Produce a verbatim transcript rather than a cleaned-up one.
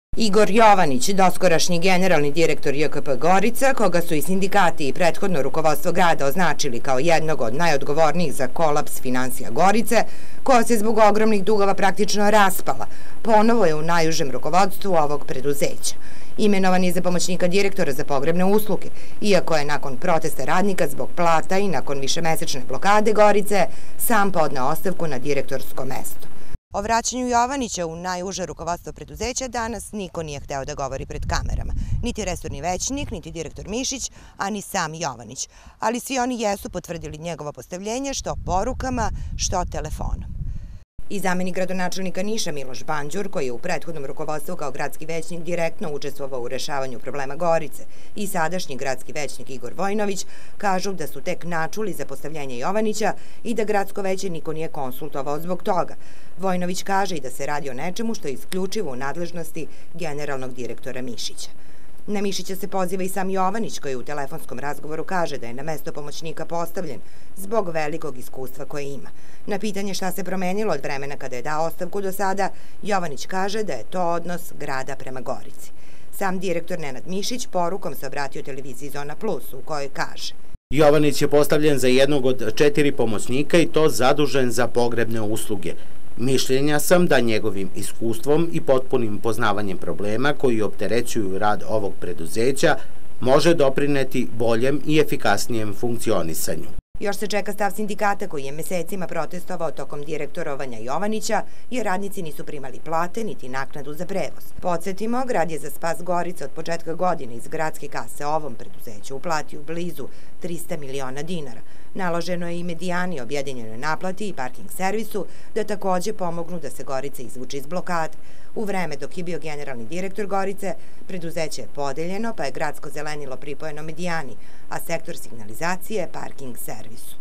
Igor Jovanić, doskorašnji generalni direktor J K P Gorica, koga su i sindikati i prethodno rukovodstvo grada označili kao jednog od najodgovornijih za kolaps finansija Gorice, koja se zbog ogromnih dugova praktično raspala, ponovo je u najužem rukovodstvu ovog preduzeća. Imenovan je za pomoćnika direktora za pogrebne usluge, iako je nakon protesta radnika zbog plata i nakon višemesečne blokade Gorice sam podneo ostavku na direktorsko mesto. O vraćanju Jovanića u najuže rukovodstvo preduzeća danas niko nije hteo da govori pred kamerama. Niti resorni većnik, niti direktor Mišić, a ni sam Jovanić. Ali svi oni jesu potvrdili njegovo postavljenje što porukama, što telefonom. I zamenik gradonačelnika Niša Miloš Banđur, koji je u prethodnom rukovodstvu kao gradski većnik direktno učestvovao u rešavanju problema Gorice, i sadašnji gradski većnik Igor Vojnović kažu da su tek načuli za postavljanje Jovanića i da gradsko veće niko nije konsultovao zbog toga. Vojnović kaže i da se radi o nečemu što je isključivo u nadležnosti generalnog direktora Mišića. Na Mišića se poziva i sam Jovanić, koji u telefonskom razgovoru kaže da je na mesto pomoćnika postavljen zbog velikog iskustva koje ima. Na pitanje šta se promenilo od vremena kada je dao ostavku do sada, Jovanić kaže da je to odnos grada prema Gorici. Sam direktor Nenad Mišić porukom se obratio televiziji Zona Plus, u kojoj kaže: Jovanić je postavljen za jednog od četiri pomoćnika i to zadužen za pogrebne usluge. Mišljenja sam da njegovim iskustvom i potpunim poznavanjem problema koji opterećuju rad ovog preduzeća može doprineti boljem i efikasnijem funkcionisanju. Još se čeka stav sindikata koji je mesecima protestovao tokom direktorovanja Jovanića, jer radnici nisu primali plate niti naknadu za prevoz. Podsjetimo, grad je za spas Gorice od početka godine iz gradske kase ovom preduzeću uplatio blizu trista miliona dinara. Naloženo je i Medijani, objedinjenoj naplati i parking servisu da takođe pomognu da se Gorica izvuče iz blokade. U vreme dok je bio generalni direktor Gorice, preduzeće je podeljeno, pa je gradsko zelenilo pripojeno Medijani, a sektor signalizacije parking servisu.